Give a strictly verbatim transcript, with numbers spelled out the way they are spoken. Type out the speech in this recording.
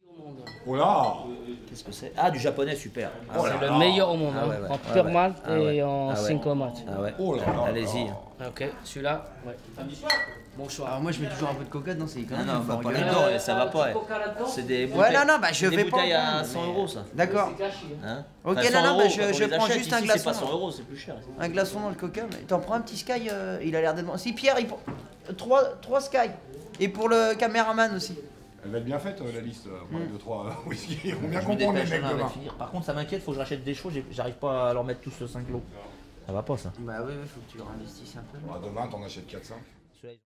Oh là. Qu'est-ce que c'est? Ah, du japonais, super. Ah, Oh ouais. là C'est là. le meilleur au monde, Ah hein, ouais, ouais. en Ouais, pure ouais. malt Ah et ouais. en Ah ouais. single malt. Ah ouais. Oh là là. Allez-y. Ok, celui-là, ouais. Bon choix. Alors moi je mets toujours un peu de coca dedans, c'est quand Non, même non, faut va en pas rigoler. là-dedans, Euh, ça va un pas. petit coca là-dedans. C'est des Ouais, bouteilles. non, non, bah je des vais pas bouteilles en à prendre, cent mais- euros, ça. D'accord. C'est gâchis, hein. Hein Ok, Enfin, non, cent non, bah, euros, je- quand on je les prends achète, juste un ici, c'est glaçon. pas cent euros, c'est plus cher. Un glaçon dans le coca, mais t'en prends un petit Sky, euh, il a l'air d'être bon. Si Pierre, il prend trois, trois Sky. Et pour le caméraman aussi. Elle va être bien faite, euh, la liste. Pour les deux, trois whisky. Ils vont bien Je me comprendre les dépêche, mecs là, demain. avec finir. Par contre, ça m'inquiète, faut que je rachète des choses, j'ai- j'arrive pas à leur mettre tous cinq lots. Ça va pas ça. Bah oui, faut que tu leur investisses un peu. Bah, demain, t'en achètes quatre cinq.